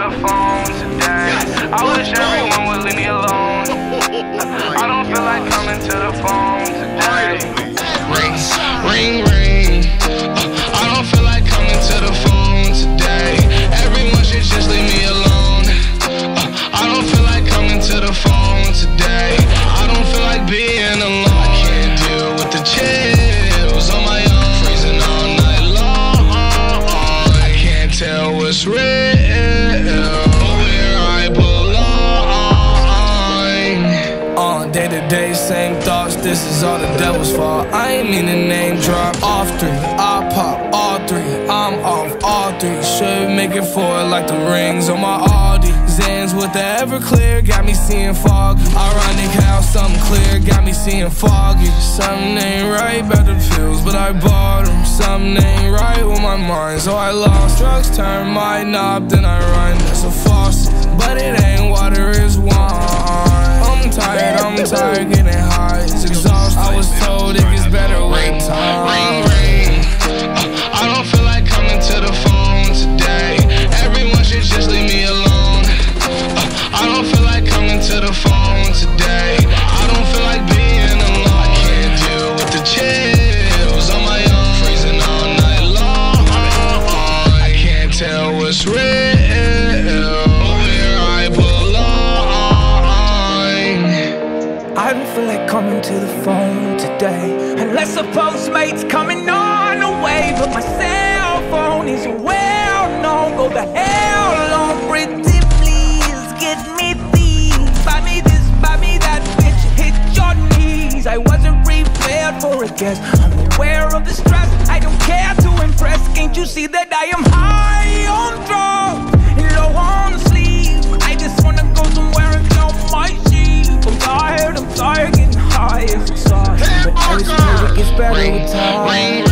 the phone today. I wish everyone would leave me alone. I don't feel like coming to the phone today. Ring, ring, ring. I don't feel like coming to the phone today. Everyone should just leave me alone. I don't feel like coming to the phone today. I don't feel like being alone. I can't deal with the chills on my own. Freezing all night long. I can't tell what's real, where I belong. Day to day, same thoughts. This is all the devil's fault. I ain't mean to name drop. Off three, I pop all three. I'm off all three. Should make it four like the rings on my Audi. Zans with the Everclear got me seeing fog. Ironic how something clear got me seeing foggy. Something ain't right about the pills, but I bought them. Something ain't right with my mind, so I lost. Drugs turn my knob, then I run. It's a faucet, but it ain't water, it's wine. I'm tired, getting high, it's exhausting. I was told it gets better with time. Ring, ring. I don't feel like coming to the phone today. Everyone should just leave me alone. I don't feel like coming to the phone today. I don't feel like being alone. I can't deal with the chills on my own. Freezing all night long. I can't tell what's real, where I belong. I don't feel like coming to the phone today, unless a Postmate's coming on the way. But my cell phone is well known. Go the hell on, pretty please, get me these. Buy me this, buy me that, bitch, hit your knees. I wasn't prepared for a guess. I'm aware of the stress, I don't care to impress. Can't you see that I am high on drugs and low on sleep? I just wanna go somewhere and count my sheep. I'm tired getting high, it's exhausting, but I swear it gets better with time.